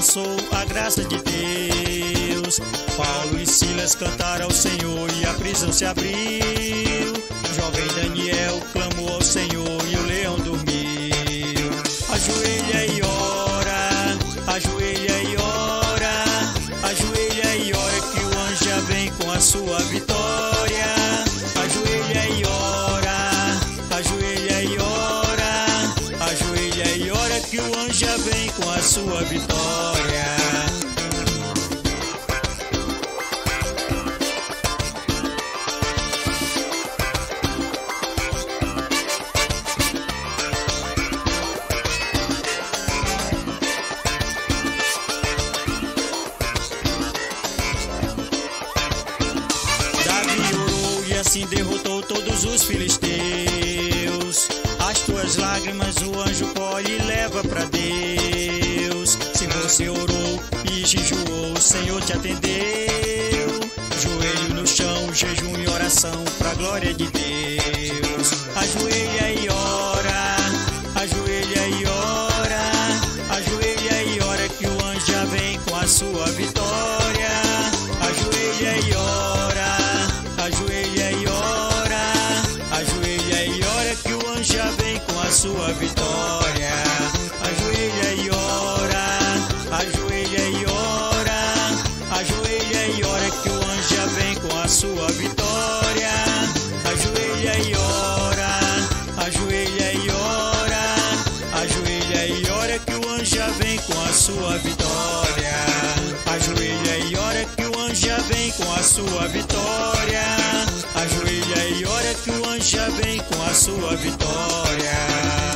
alcançou a graça de Deus. Paulo e Silas cantaram ao Senhor e a prisão se abriu. Jovem Daniel clamou ao Senhor e o leão dormiu. Ajoelha e ora, ajoelha e ora, ajoelha e ora que o anjo já vem com a sua vitória. Ajoelha e ora, ajoelha e ora, ajoelha e ora que o anjo já vem com a sua vitória. Assim derrotou todos os filisteus. As tuas lágrimas o anjo colhe e leva pra Deus. Se você orou e jejuou, o Senhor te atendeu. Joelho no chão, jejum e oração pra glória de Deus. Ajoelha e ora, ajoelha e ora, ajoelha e ora que o anjo já vem com a sua vitória. Ajoelha e ora, ajoelha e ora, ajoelha e ora que o anjo já vem com a sua vitória. Ajoelha e ora, ajoelha e ora, ajoelha e ora que o anjo já vem com a sua vitória. Ajoelha e ora, ajoelha e ora, ajoelha e ora que o anjo já vem com a sua vitória. Ajoelha e ora que o anjo já vem com a sua vitória. Ajoelha e ora que o anjo já vem com a sua vitória.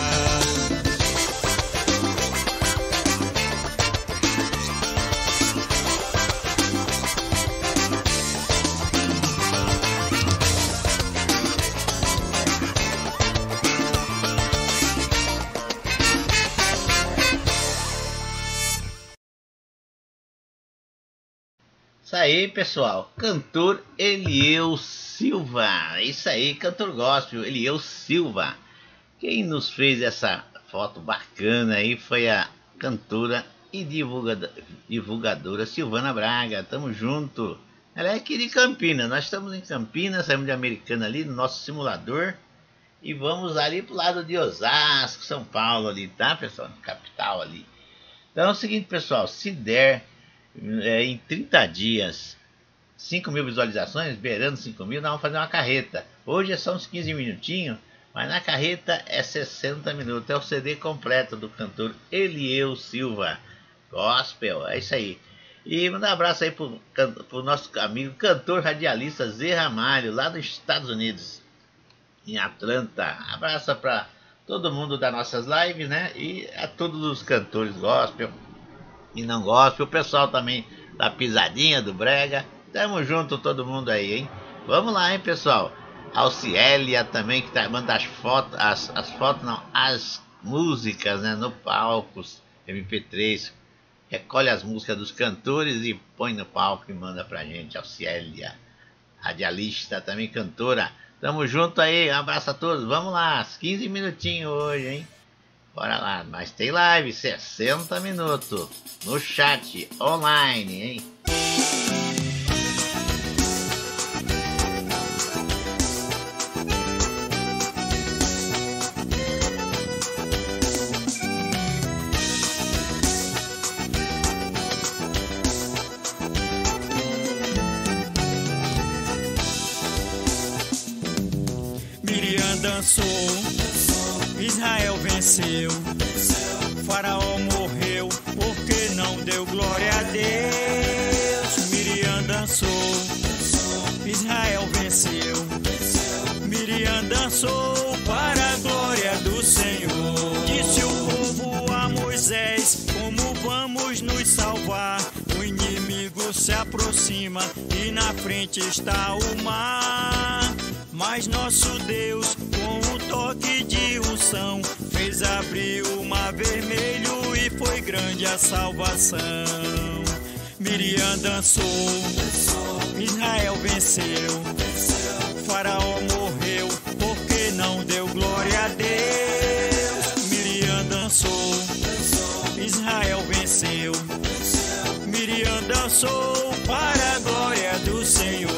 Isso aí, pessoal, cantor Elieu Silva, isso aí, cantor gospel Elieu Silva. Quem nos fez essa foto bacana aí foi a cantora e divulgadora Silvana Braga. Tamo junto. Ela é aqui de Campinas, nós estamos em Campinas, saímos de Americana ali no nosso simulador e vamos ali pro lado de Osasco, São Paulo ali, tá, pessoal? Capital ali. Então é o seguinte, pessoal, se der em 30 dias 5.000 visualizações, beirando 5.000, nós vamos fazer uma carreta. Hoje é só uns 15 minutinhos, mas na carreta é 60 minutos. É o CD completo do cantor Elieu Silva Gospel, é isso aí. E mandar um abraço aí pro nosso amigo cantor radialista Zé Ramalho, lá dos Estados Unidos, em Atlanta. Abraço para todo mundo das nossas lives, né? E a todos os cantores gospel e não gospel, o pessoal também da pisadinha do brega. Tamo junto todo mundo aí, hein? Vamos lá, hein, pessoal? Alciélia também, que manda as fotos, as músicas, né, no palco, MP3. Recolhe as músicas dos cantores e põe no palco e manda pra gente. Alciélia, radialista, também cantora. Tamo junto aí, um abraço a todos. Vamos lá, 15 minutinhos hoje, hein? Bora lá, mas tem live, 60 minutos no chat online, hein? Miriam dançou, Israel venceu, Faraó morreu porque não deu glória a Deus. Miriam dançou, Israel venceu, Miriam dançou para a glória do Senhor. Disse o povo a Moisés: como vamos nos salvar? O inimigo se aproxima e na frente está o mar. Mas nosso Deus, com um toque de unção, fez abrir o mar vermelho e foi grande a salvação. Miriam dançou, Israel venceu, Faraó morreu porque não deu glória a Deus. Miriam dançou, Israel venceu, dançou para a glória do Senhor.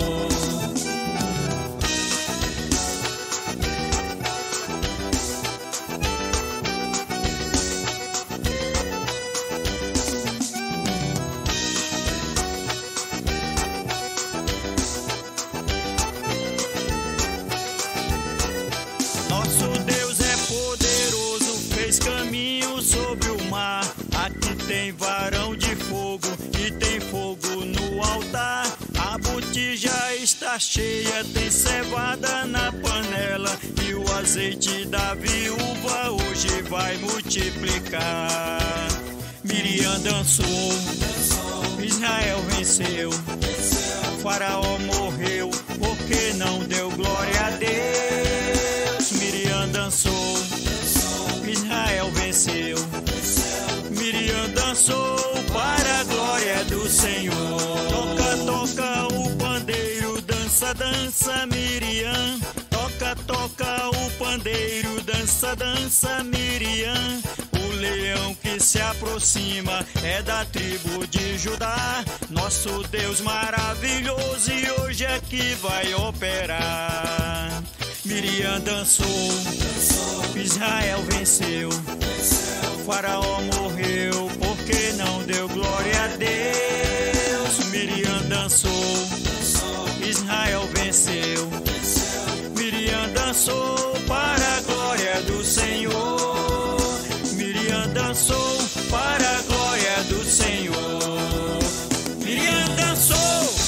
Nosso Deus é poderoso, fez caminho sobre o mar. Aqui tem varão de fogo e tem fogo no altar. A botija está cheia, tem cevada na panela, e o azeite da viúva hoje vai multiplicar. Miriam dançou, Israel venceu, Faraó morreu porque não deu glória a Deus. Miriam dançou, Israel venceu, Miriam dançou para a glória do Senhor. Toca, toca o pandeiro, dança, dança Miriam. Toca, toca o pandeiro, dança, dança Miriam. O leão que se aproxima é da tribo de Judá. Nosso Deus maravilhoso e hoje é que vai operar. Miriam dançou, Israel venceu, Faraó morreu porque não deu glória a Deus. Miriam dançou, Israel venceu, Miriam dançou para a glória do Senhor. Miriam dançou para a glória do Senhor. Miriam dançou.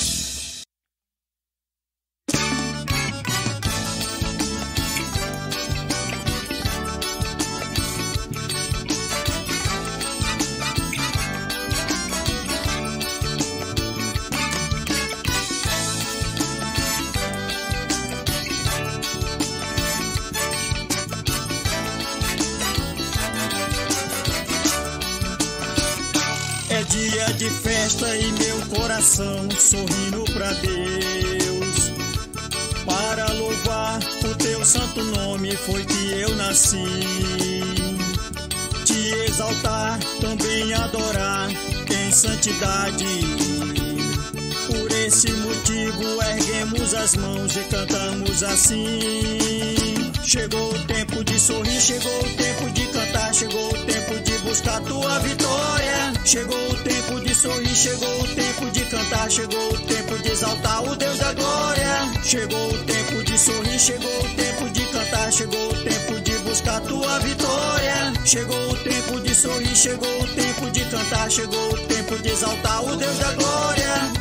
É dia de festa e meu coração sorrindo pra Deus. Para louvar o teu santo nome foi que eu nasci. Te exaltar, também adorar em santidade. Por esse motivo erguemos as mãos e cantamos assim. Chegou o tempo de sorrir, chegou o tempo de cantar, chegou o tempo de buscar tua vitória. Chegou o tempo de sorrir, chegou o tempo de cantar, chegou o tempo de exaltar o Deus da glória. Chegou o tempo de sorrir, chegou o tempo de cantar, chegou o tempo de buscar tua vitória. Chegou o tempo de sorrir, chegou o tempo de cantar, chegou o tempo de exaltar o Deus da glória.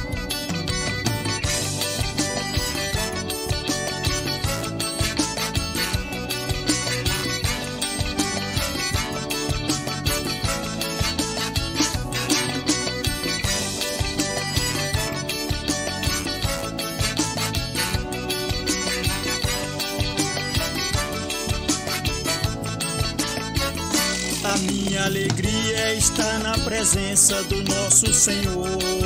A minha alegria está na presença do nosso Senhor.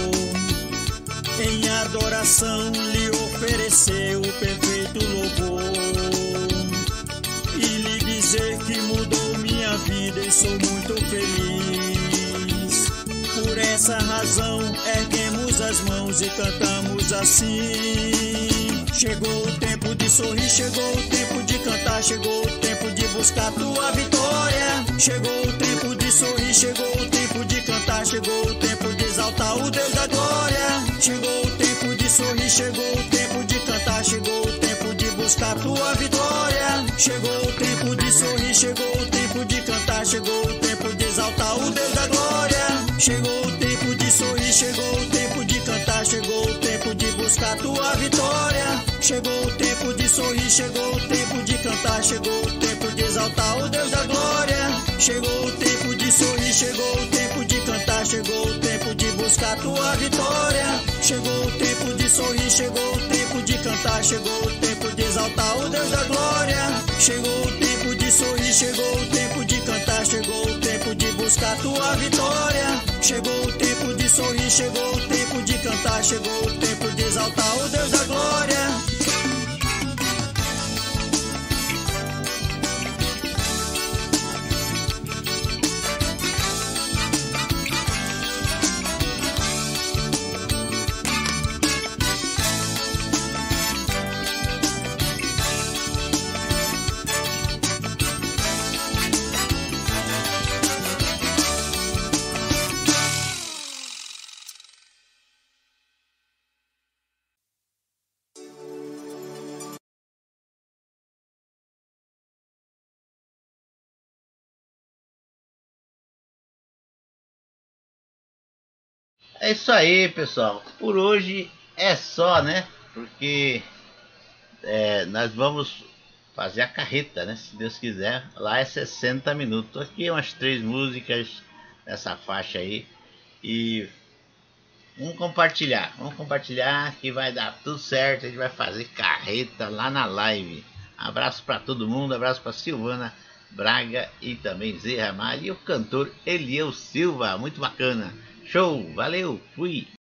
Em adoração lhe oferecer o perfeito louvor. E lhe dizer que mudou minha vida e sou muito feliz. Por essa razão erguemos as mãos e cantamos assim. Chegou o tempo de sorrir, chegou o tempo de cantar, chegou o tempo de buscar tua vitória. Chegou o tempo de sorrir, chegou o tempo de cantar, chegou o tempo de exaltar o Deus da glória. Chegou o tempo de sorrir, chegou o tempo de cantar, chegou o tempo de buscar tua vitória. Chegou o tempo de sorrir, chegou o tempo de cantar, chegou o tempo de exaltar o Deus da glória. Chegou o tempo de sorrir, chegou o tempo de cantar, chegou o tempo de buscar tua vitória. Chegou o tempo de sorrir, chegou o tempo de cantar, chegou o tempo de exaltar o Deus da glória. Chegou o tempo de sorrir, chegou o tempo de cantar, chegou o tempo de buscar tua vitória. Chegou o tempo de sorrir, chegou o tempo de cantar, chegou o tempo de exaltar o Deus da glória. Chegou o tempo de sorrir, chegou o tempo de cantar, chegou o tempo de buscar tua vitória. Chegou o tempo de sorrir, chegou o tempo de cantar, chegou o tempo de exaltar o Deus da glória. É isso aí, pessoal. Por hoje é só, né? Porque nós vamos fazer a carreta, né? Se Deus quiser. Lá é 60 minutos. Aqui umas 3 músicas nessa faixa aí. E vamos compartilhar que vai dar tudo certo. A gente vai fazer carreta lá na live. Abraço para todo mundo, abraço para Silvana Braga e também Zé Ramalho e o cantor Eliel Silva. Muito bacana. Show, valeu, fui.